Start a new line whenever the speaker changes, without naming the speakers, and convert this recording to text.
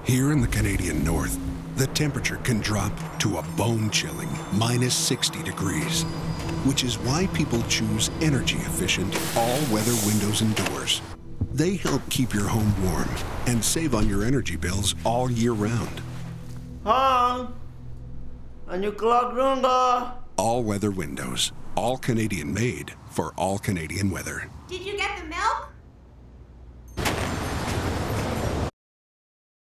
Here in the Canadian North, the temperature can drop to a bone-chilling -60 degrees, which is why people choose energy-efficient, all-weather windows and doors. They help keep your home warm and save on your energy bills all year round.
Hong, a new clock room.
All-weather windows, all Canadian made for all Canadian weather.
Did you